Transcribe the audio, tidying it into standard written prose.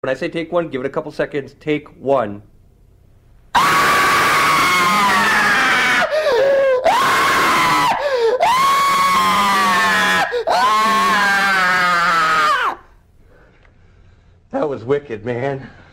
When I say take one, give it a couple seconds. Take one. That was wicked, man.